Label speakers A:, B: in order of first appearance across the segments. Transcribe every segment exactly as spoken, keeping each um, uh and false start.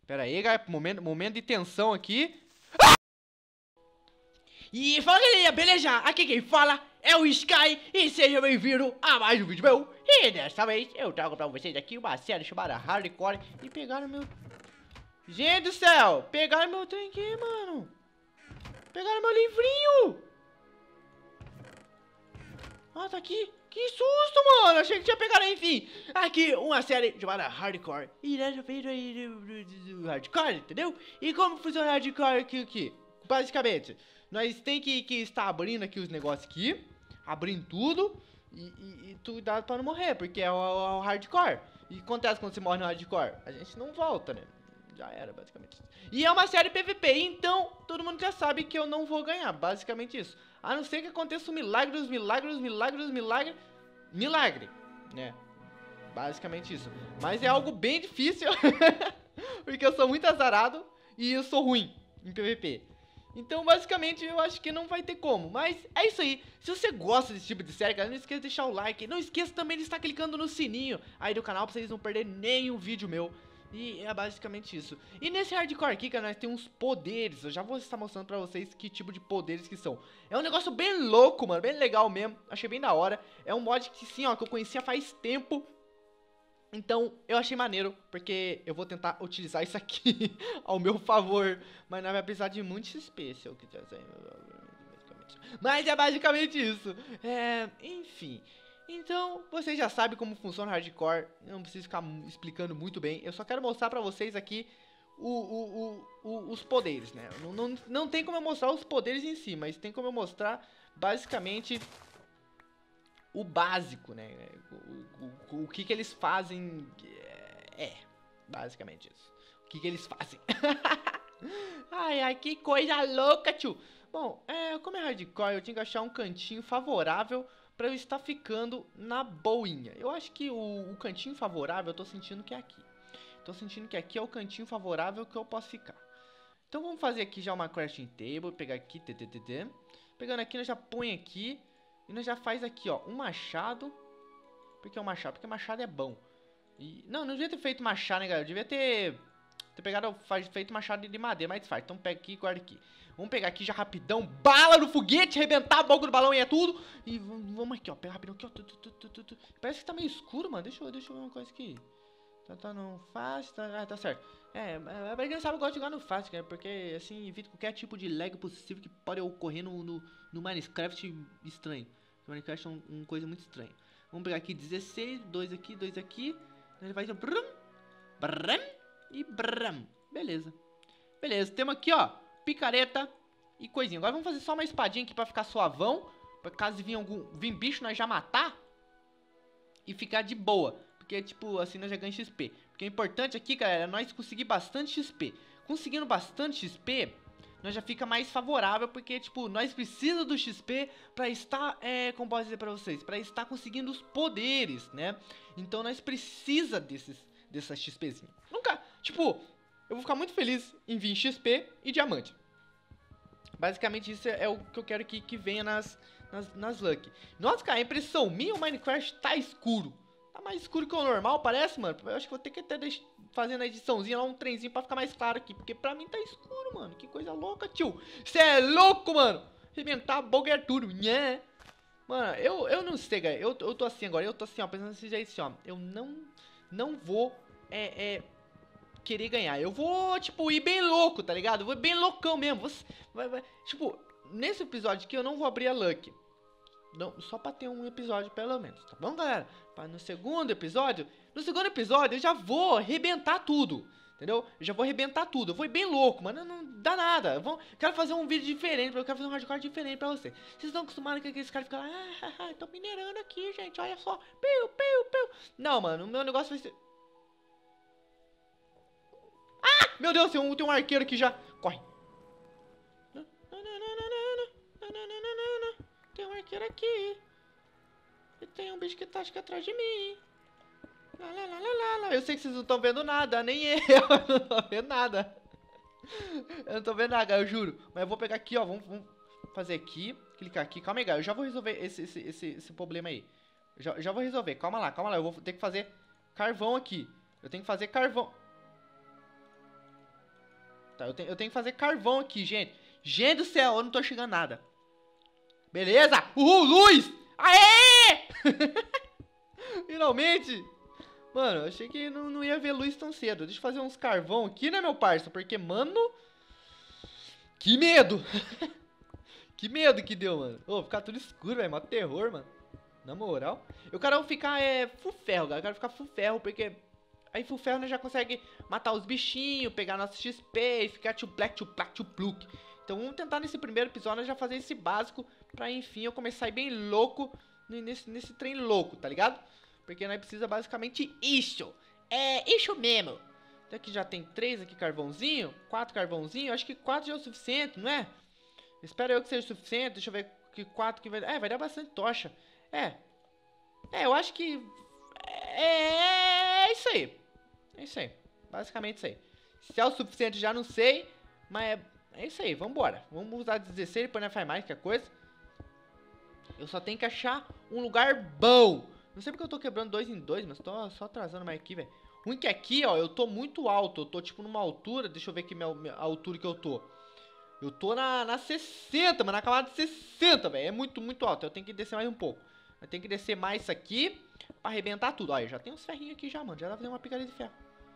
A: Pera aí, galera. Momento, momento de tensão aqui.
B: E fala galerinha, beleza? Aqui quem fala é o Sky e seja bem-vindo a mais um vídeo meu. E dessa vez eu trago pra vocês aqui uma série chamada Hardcore.
A: E pegaram meu... Gente do céu! Pegaram meu trem aqui, mano! Pegaram meu livrinho! Ah, tá aqui! Que susto, mano! Achei que tinha pegado, enfim! Aqui, uma série chamada Hardcore. E dessa vez aí do Hardcore, entendeu? E como funciona Hardcore aqui, aqui? Basicamente, nós tem que, que estar abrindo aqui os negócios aqui, abrindo tudo e, e, e cuidado pra não morrer, porque é o, é o hardcore. E o que acontece quando você morre no hardcore? A gente não volta, né? Já era, basicamente. E é uma série P V P, então todo mundo já sabe que eu não vou ganhar, basicamente isso. A não ser que aconteça um milagre dos milagres, milagres, milagre, milagre, né? Basicamente isso. Mas é algo bem difícil, porque eu sou muito azarado e eu sou ruim em P V P. Então, basicamente, eu acho que não vai ter como. Mas é isso aí. Se você gosta desse tipo de série, galera, não esqueça de deixar o like. Não esqueça também de estar clicando no sininho aí do canal pra vocês não perderem nenhum vídeo meu. E é basicamente isso. E nesse hardcore aqui, cara, nós temos uns poderes. Eu já vou estar mostrando pra vocês que tipo de poderes que são. É um negócio bem louco, mano. Bem legal mesmo. Achei bem da hora. É um mod que sim, ó, que eu conhecia faz tempo. Então, eu achei maneiro, porque eu vou tentar utilizar isso aqui ao meu favor. Mas não vai precisar de muito X P, se eu quiser. Mas é basicamente isso. É, enfim. Então, vocês já sabem como funciona o hardcore. Eu não preciso ficar explicando muito bem. Eu só quero mostrar pra vocês aqui o, o, o, o, os poderes, né? Não, não, não tem como eu mostrar os poderes em si, mas tem como eu mostrar, basicamente, o básico, né? O, o, o que que eles fazem. É, basicamente isso. O que que eles fazem. Ai, ai, que coisa louca, tio. Bom, é, como é hardcore, eu tinha que achar um cantinho favorável pra eu estar ficando na boinha. Eu acho que o, o cantinho favorável eu tô sentindo que é aqui. Tô sentindo que aqui é o cantinho favorável que eu posso ficar. Então vamos fazer aqui já uma crafting table. Pegar aqui, ttt. Pegando aqui, nós já põe aqui. E nós já faz aqui, ó, um machado. Por que um machado? Porque machado é bom. E, não, não devia ter feito machado, né, galera? Eu devia ter, ter pegado, faz, feito machado de madeira, mais fácil. Então pega aqui e guarda aqui. Vamos pegar aqui já rapidão. Bala no foguete, arrebentar o bagulho do balão e é tudo. E vamos aqui, ó. Pega rapidão aqui, ó. Tu, tu, tu, tu, tu. Parece que tá meio escuro, mano. Deixa eu, deixa eu ver uma coisa aqui. Tá, tá no fácil, tá, ah, tá certo. É, a quem sabe eu gosto de jogar no fácil, cara, porque assim evita qualquer tipo de lag possível que pode ocorrer no, no, no Minecraft estranho. O Minecraft é uma um coisa muito estranha. Vamos pegar aqui dezesseis, dois aqui, dois aqui. Ele vai brum, brum e brum. Beleza. Beleza, temos aqui, ó, picareta e coisinha. Agora vamos fazer só uma espadinha aqui pra ficar suavão. Pra caso vir algum vir bicho, nós já matar e ficar de boa. Porque, tipo, assim nós já ganhamos X P. Porque o importante aqui, galera, é nós conseguir bastante X P. Conseguindo bastante X P, nós já fica mais favorável. Porque, tipo, nós precisamos do X P pra estar, é, como posso dizer pra vocês, pra estar conseguindo os poderes, né? Então nós precisa desses, dessa XPzinha. Nunca, tipo, eu vou ficar muito feliz em vir X P e diamante. Basicamente isso é o que eu quero que, que venha nas, nas, nas Lucky. Nossa, cara, a impressão minha, o Minecraft tá escuro. Tá mais escuro que o normal, parece, mano. Eu acho que vou ter que até fazer na ediçãozinha lá um trenzinho pra ficar mais claro aqui. Porque pra mim tá escuro, mano. Que coisa louca, tio. Cê é louco, mano. Arrebentar boga é tudo, né? Mano, eu, eu não sei, galera. Eu, eu tô assim agora. Eu tô assim, ó. Pensando desse jeito assim, ó. Eu não, não vou, é, é, querer ganhar. Eu vou, tipo, ir bem louco, tá ligado? Eu vou ir bem loucão mesmo. Vou, vai, vai. Tipo, nesse episódio aqui eu não vou abrir a Lucky. Não, só pra ter um episódio pelo menos, tá bom, galera? Pra no segundo episódio, no segundo episódio eu já vou arrebentar tudo, entendeu? Eu já vou arrebentar tudo, eu vou ir bem louco, mano, não dá nada. Eu vou, quero fazer um vídeo diferente, eu quero fazer um hardcore diferente pra vocês. Vocês estão acostumados com aqueles caras ficam lá, ah, ah, tô minerando aqui, gente, olha só, piu, piu, piu. Não, mano, o meu negócio vai ser... Ah, meu Deus, tem um, tem um arqueiro aqui já, corre. Tem um arqueiro aqui. E tem um bicho que tá acho que atrás de mim. Lá, lá, lá, lá, lá. Eu sei que vocês não estão vendo nada, nem eu. Eu não tô vendo nada. Eu não tô vendo nada, eu juro. Mas eu vou pegar aqui, ó. Vamos, vamos fazer aqui. Clicar aqui. Calma aí, galera. Eu já vou resolver esse, esse, esse, esse problema aí. Eu já, eu já vou resolver. Calma lá, calma lá. Eu vou ter que fazer carvão aqui. Eu tenho que fazer carvão. Tá, eu, te, eu tenho que fazer carvão aqui, gente. Gente do céu, eu não tô chegando nada. Beleza! Uhul, luz! Aê! Finalmente! Mano, eu achei que não, não ia ver luz tão cedo. Deixa eu fazer uns carvão aqui, né, meu parça? Porque, mano... Que medo! Que medo que deu, mano. Ô, ficar tudo escuro, velho. Mó terror, mano. Na moral. Eu quero ficar, é, full ferro, galera. Eu quero ficar full ferro, porque... Aí full ferro, nós já consegue matar os bichinhos, pegar nosso X P e ficar tchuplec, tchuplac, tchupluk. Então vamos tentar nesse primeiro episódio já fazer esse básico pra, enfim, eu começar a ir bem louco nesse, nesse trem louco, tá ligado? Porque nós precisa basicamente isso. É isso mesmo. Então aqui já tem três aqui carvãozinho, quatro carvãozinho. Acho que quatro já é o suficiente, não é? Espero eu que seja o suficiente. Deixa eu ver que quatro que vai... É, vai dar bastante tocha. É. É, eu acho que... É, é isso aí. É isso aí. Basicamente isso aí. Se é o suficiente já não sei, mas é... É isso aí, vambora. Vamos usar dezesseis, depois não faz mais que a coisa. Eu só tenho que achar um lugar bom. Não sei porque eu tô quebrando dois em dois, mas tô só atrasando mais aqui, velho. Ruim que aqui, ó, eu tô muito alto. Eu tô, tipo, numa altura... Deixa eu ver aqui minha, minha, a altura que eu tô. Eu tô na, na sessenta, mano. Na camada de sessenta, velho. É muito, muito alto. Eu tenho que descer mais um pouco. Eu tenho que descer mais isso aqui pra arrebentar tudo. Olha, já tem uns ferrinhos aqui já, mano. Já dá pra fazer uma picareta de ferro.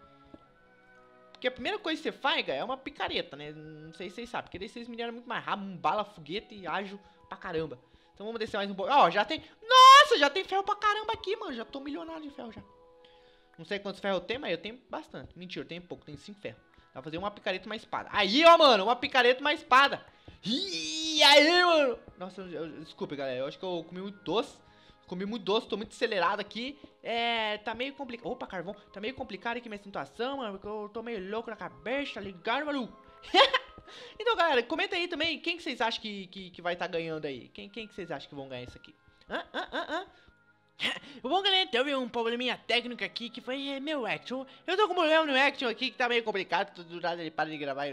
A: Porque a primeira coisa que você faz, é uma picareta, né? Não sei se vocês sabem. Porque daí vocês mineram muito mais rápido. Um bala, foguete e ágil pra caramba. Então vamos descer mais um pouco. Ó, já tem... Nossa, já tem ferro pra caramba aqui, mano. Já tô milionário de ferro já. Não sei quantos ferros eu tenho, mas eu tenho bastante. Mentira, eu tenho pouco. Tenho cinco ferros. Dá pra fazer uma picareta e uma espada. Aí, ó, mano. Uma picareta e uma espada. Ih, aí, mano. Nossa, eu, eu, desculpa, galera. Eu acho que eu comi muito doce. Comi muito doce, tô muito acelerado aqui. É, tá meio complicado. Opa, carvão. Tá meio complicado aqui minha situação, mano. Porque eu tô meio louco na cabeça, tá ligado, maluco? Então, galera, comenta aí também. Quem que vocês acham que, que, que vai estar tá ganhando aí? Quem, quem que vocês acham que vão ganhar isso aqui? Hã? Hã? Hã? Hã? Bom, galera, teve um probleminha técnico aqui que foi é, meu Action. Eu tô com um problema no Action aqui que tá meio complicado. Do nada ele para de gravar.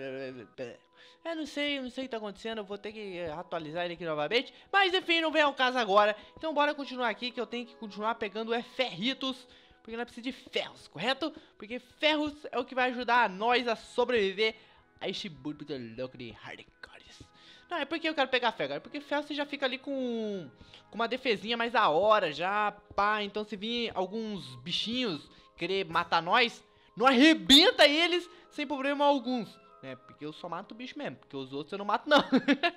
A: Eu não sei, eu não sei o que tá acontecendo. Eu vou ter que atualizar ele aqui novamente. Mas enfim, não vem ao caso agora. Então bora continuar aqui que eu tenho que continuar pegando é ferritos. Porque nós precisamos de ferros, correto? Porque ferros é o que vai ajudar a nós a sobreviver a este muito louco de hardcores. Não, é porque eu quero pegar ferro, é porque ferro você já fica ali com, com uma defesinha mais da hora, já, pá. Então se vir alguns bichinhos querer matar nós, não arrebenta eles sem problema alguns, né? Porque eu só mato o bicho mesmo, porque os outros eu não mato não.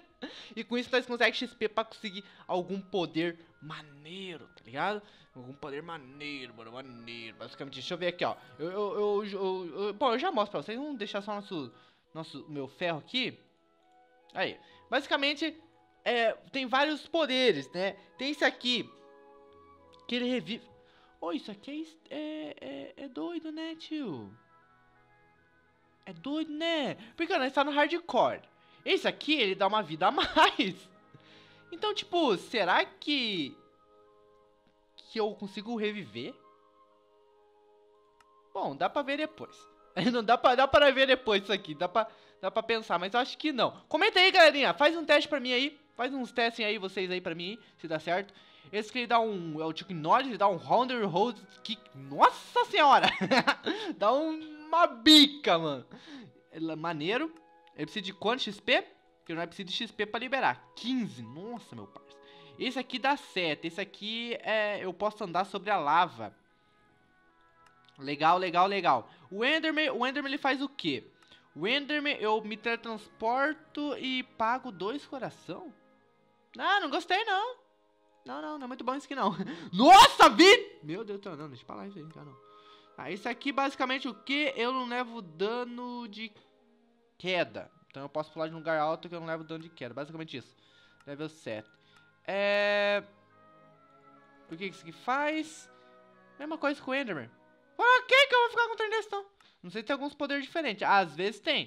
A: E com isso nós conseguimos X P pra conseguir algum poder maneiro, tá ligado? Algum poder maneiro, mano, maneiro. Basicamente, deixa eu ver aqui, ó. Eu, eu, eu, eu, eu bom, eu já mostro pra vocês, vamos deixar só nosso, nosso, meu ferro aqui. Aí, basicamente, é, tem vários poderes, né? Tem esse aqui, que ele revive... Oh, isso aqui é, é, é, é doido, né, tio? É doido, né? Porque nós tá no hardcore. Esse aqui, ele dá uma vida a mais. Então, tipo, será que... Que eu consigo reviver? Bom, dá pra ver depois. Não dá pra, dá pra ver depois isso aqui. Dá pra... Dá pra pensar, mas eu acho que não. Comenta aí, galerinha. Faz um teste pra mim aí. Faz uns testes aí, vocês aí pra mim, se dá certo. Esse que ele dá um... É o Chuck Norris, ele dá um Rounder Hold Kick. Nossa senhora! Dá uma bica, mano. Ele é maneiro. Ele precisa de quanto X P? Porque não precisa de X P pra liberar. quinze. Nossa, meu parceiro. Esse aqui dá sete. Esse aqui é... Eu posso andar sobre a lava. Legal, legal, legal. O Enderman, o Enderman ele faz o quê? O Enderman, eu me teletransporto e pago dois coração? Ah, não gostei não. Não, não, não é muito bom isso aqui não. Nossa, vi! Meu Deus do céu, não, deixa pra lá isso aí, cara, não. Ah, isso aqui basicamente o que? Eu não levo dano de queda. Então eu posso pular de um lugar alto que eu não levo dano de queda. Basicamente isso. Level sete. É... O que isso aqui faz? Mesma coisa com o Enderman. Por que que eu vou ficar com um trem desse não? Não sei se tem alguns poderes diferentes. Às vezes tem.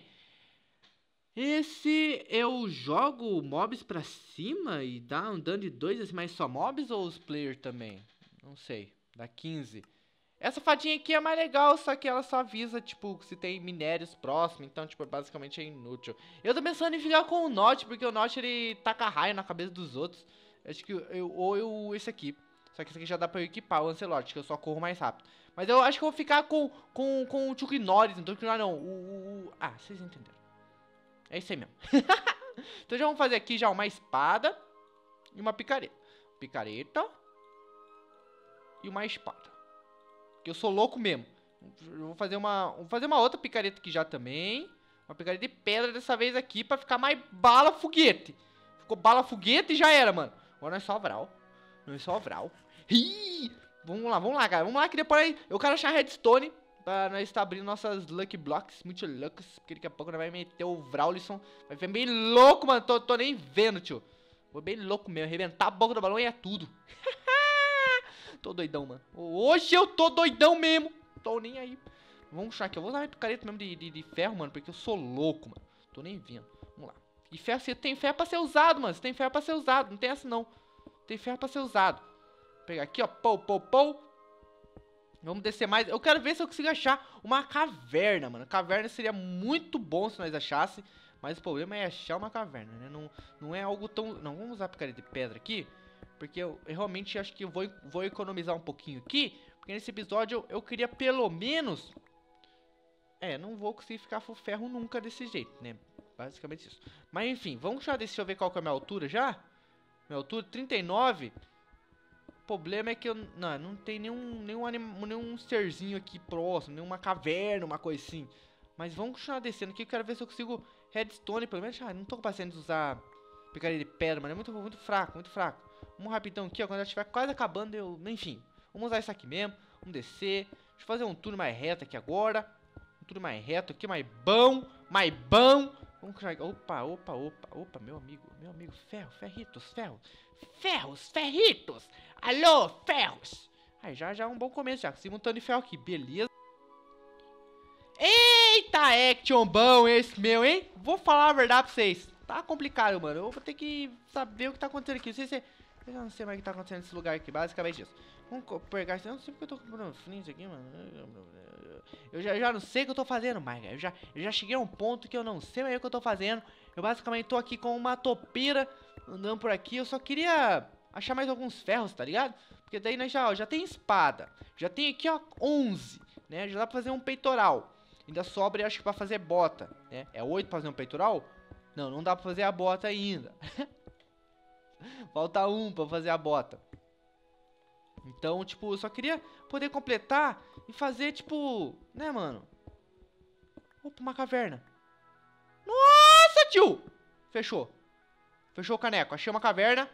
A: Esse eu jogo mobs pra cima e dá um dano de dois, assim, mas só mobs ou os players também? Não sei. Dá quinze. Essa fadinha aqui é mais legal, só que ela só avisa, tipo, se tem minérios próximos. Então, tipo, basicamente é inútil. Eu tô pensando em ficar com o Notch, porque o Notch ele taca raio na cabeça dos outros. Acho que eu, ou eu esse aqui. Só que esse aqui já dá pra eu equipar o Lancelot, que eu só corro mais rápido. Mas eu acho que eu vou ficar com, com, com o Chuck Norris. Não, Chuck Norris não. O, o, o... Ah, vocês entenderam. É isso aí mesmo. Então já vamos fazer aqui já uma espada e uma picareta. Picareta e uma espada. Que eu sou louco mesmo. Eu vou fazer uma, vou fazer uma outra picareta aqui já também. Uma picareta de pedra dessa vez aqui pra ficar mais bala foguete. Ficou bala foguete e já era, mano. Agora não é só Vral. Não é só Vral. Ih! Vamos lá, vamos lá, cara. Vamos lá que depois eu quero achar redstone pra nós estar abrindo nossas Lucky Blocks. Muito loucas. Porque daqui a pouco nós vai meter o Vraulisson. Vai ficar bem louco, mano. Tô, tô nem vendo, tio. Vou bem louco mesmo. Arrebentar a boca do balão e é tudo. Tô doidão, mano. Hoje eu tô doidão mesmo. Tô nem aí. Vamos achar aqui. Eu vou usar minha picareta mesmo de, de, de ferro, mano. Porque eu sou louco, mano. Tô nem vendo. Vamos lá. E ferro, você tem ferro pra ser usado, mano. Você tem ferro pra ser usado. Não tem essa, não. Tem ferro pra ser usado. Vou pegar aqui, ó. Pou, pou, pou. Vamos descer mais. Eu quero ver se eu consigo achar uma caverna, mano. Caverna seria muito bom se nós achasse. Mas o problema é achar uma caverna, né? Não, não é algo tão... Não, vamos usar a picareta de pedra aqui. Porque eu, eu realmente acho que eu vou, vou economizar um pouquinho aqui. Porque nesse episódio eu, eu queria pelo menos... É, não vou conseguir ficar full ferro nunca desse jeito, né? Basicamente isso. Mas enfim, vamos já deixa eu ver qual que é a minha altura já. Minha altura, trinta e nove. O problema é que eu... Não, não tem nenhum, nenhum, anim, nenhum serzinho aqui próximo. Nenhuma caverna, uma coisa assim. Mas vamos continuar descendo aqui. Eu quero ver se eu consigo redstone, pelo menos. Ah, não tô com paciência de usar picareta de pedra, mano. É muito, muito fraco, muito fraco. Vamos rapidão aqui, ó. Quando já estiver quase acabando, eu... Enfim, vamos usar isso aqui mesmo. Vamos descer. Deixa eu fazer um turno mais reto aqui agora. Um turno mais reto aqui, mais bom. Mais bom. Vamos... Opa, opa, opa, opa, meu amigo. Meu amigo, ferro, ferritos, ferro. Ferros, ferritos. Alô, ferros. Aí, já, já é um bom começo, já. Consegui um tanto de ferro aqui, beleza. Eita, action bom esse meu, hein? Vou falar a verdade pra vocês. Tá complicado, mano. Eu vou ter que saber o que tá acontecendo aqui. Não sei se... Eu não sei mais o que tá acontecendo nesse lugar aqui, basicamente isso. Vamos pegar isso. Eu não sei porque eu tô comprando flint aqui, mano. Eu já, já não sei o que eu tô fazendo mais, cara. Eu já, eu já cheguei a um ponto que eu não sei mais o que eu tô fazendo. Eu basicamente tô aqui com uma topeira andando por aqui. Eu só queria achar mais alguns ferros, tá ligado? Porque daí nós já, ó, já tem espada. Já tem aqui, ó, onze, né? Já dá pra fazer um peitoral. Ainda sobra, acho que pra fazer bota, né? É oito pra fazer um peitoral? Não, não dá pra fazer a bota ainda. Falta um pra fazer a bota. Então, tipo, eu só queria poder completar e fazer, tipo... Né, mano? Opa, uma caverna. Nossa, tio! Fechou. Fechou o caneco. Achei uma caverna.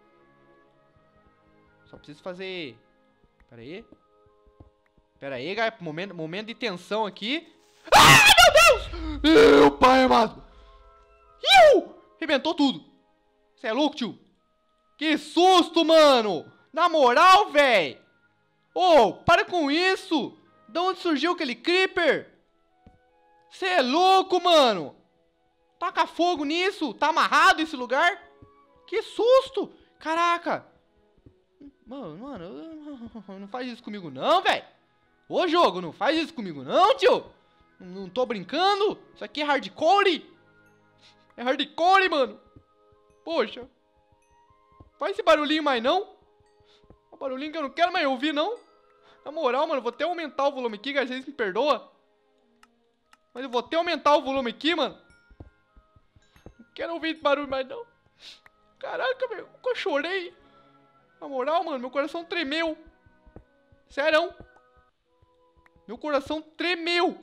A: Só preciso fazer... Pera aí. Pera aí, galera. Momento, momento de tensão aqui. Ah, meu Deus! Meu pai amado. Iu! Arrebentou tudo. Você é louco, tio? Que susto, mano! Na moral, véi! Ô, oh, para com isso! De onde surgiu aquele creeper? Você é louco, mano! Taca fogo nisso! Tá amarrado esse lugar? Que susto! Caraca! Mano, mano, não faz isso comigo não, véi! Ô, jogo, não faz isso comigo não, tio! Não tô brincando! Isso aqui é hardcore! É hardcore, mano! Poxa! Faz esse barulhinho mais não. É um barulhinho que eu não quero mais ouvir, não. Na moral, mano, eu vou até aumentar o volume aqui, cara. Vocês me perdoam. Mas eu vou até aumentar o volume aqui, mano. Não quero ouvir esse barulho mais, não. Caraca, velho. Eu chorei. Na moral, mano, meu coração tremeu. Sério. Meu coração tremeu.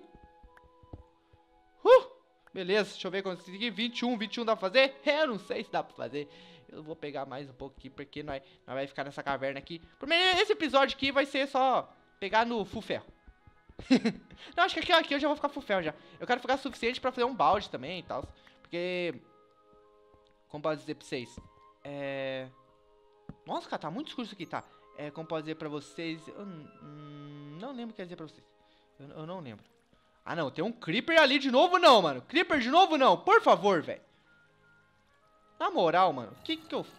A: Uh, beleza, deixa eu ver quanto consegui. vinte e um, vinte e um dá pra fazer? É, eu não sei se dá pra fazer. Eu vou pegar mais um pouco aqui, porque nós, nós vai ficar nessa caverna aqui. Primeiro, esse episódio aqui vai ser só pegar no full ferro. Não, acho que aqui, aqui eu já vou ficar full ferro já. Eu quero ficar suficiente pra fazer um balde também e tal. Porque... Como posso dizer pra vocês? É... Nossa, cara, tá muito escuro isso aqui, tá? É, como posso dizer pra vocês... Eu hum, não lembro o que quer dizer pra vocês. Eu, eu não lembro. Ah, não, tem um creeper ali de novo não, mano. Creeper de novo não, por favor, velho. Na moral, mano, o que que eu...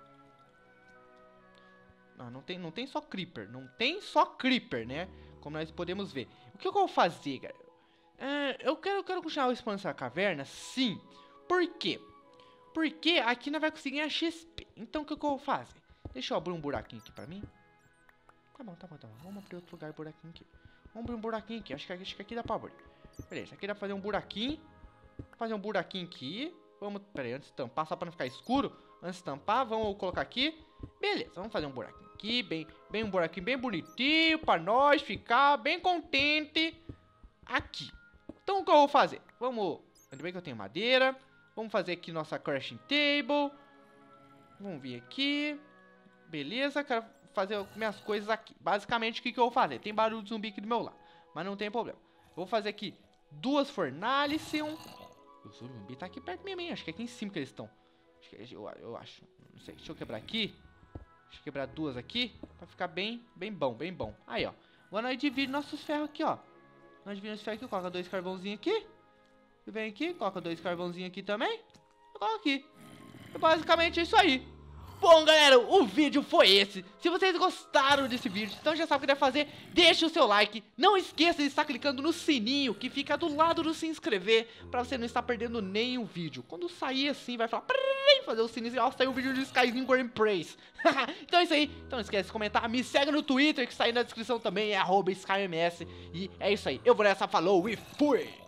A: Não, não tem, não tem só creeper. Não tem só creeper, né? Como nós podemos ver. O que eu vou fazer, cara? É, eu quero, eu quero continuar expandindo essa caverna, sim. Por quê? Porque aqui nós vai conseguir a X P. Então o que eu vou fazer? Deixa eu abrir um buraquinho aqui pra mim. Tá bom, tá bom, tá bom. Vamos abrir outro lugar, buraquinho aqui. Vamos abrir um buraquinho aqui. Acho que, acho que aqui dá pra abrir. Beleza, aqui dá pra fazer um buraquinho. fazer um buraquinho aqui. Vamos, pera aí, antes de tampar, só pra não ficar escuro. Antes de tampar, vamos colocar aqui. Beleza, vamos fazer um buraquinho aqui, bem, bem um buraquinho bem bonitinho, pra nós ficar bem contente aqui. Então, o que eu vou fazer? Vamos, ainda bem que eu tenho madeira. Vamos fazer aqui nossa crafting table. Vamos vir aqui. Beleza, quero fazer minhas coisas aqui. Basicamente, o que, que eu vou fazer? Tem barulho de zumbi aqui do meu lado, mas não tem problema. Vou fazer aqui duas fornalicium. O zumbi tá aqui perto mesmo, hein? Acho que é aqui em cima que eles estão. Acho que, eu, eu acho. Não sei, deixa eu quebrar aqui. Deixa eu quebrar duas aqui, pra ficar bem, bem bom, bem bom. Aí, ó. Agora nós dividimos nossos ferros aqui, ó. Nós dividimos os ferros aqui, coloca dois carvãozinhos aqui. E vem aqui, coloca dois carvãozinhos aqui também. Coloca aqui. É basicamente isso aí. Bom, galera, o vídeo foi esse. Se vocês gostaram desse vídeo, então já sabe o que deve fazer. Deixa o seu like. Não esqueça de estar clicando no sininho que fica do lado do se inscrever, pra você não estar perdendo nenhum vídeo. Quando sair assim, vai falar... fazer o sininho e ó, saiu um vídeo de Skyrim Gameplays. Então é isso aí. Então não esquece de comentar. Me segue no Twitter, que está aí na descrição também. É arroba SkyMS. E é isso aí. Eu vou nessa, falou e fui!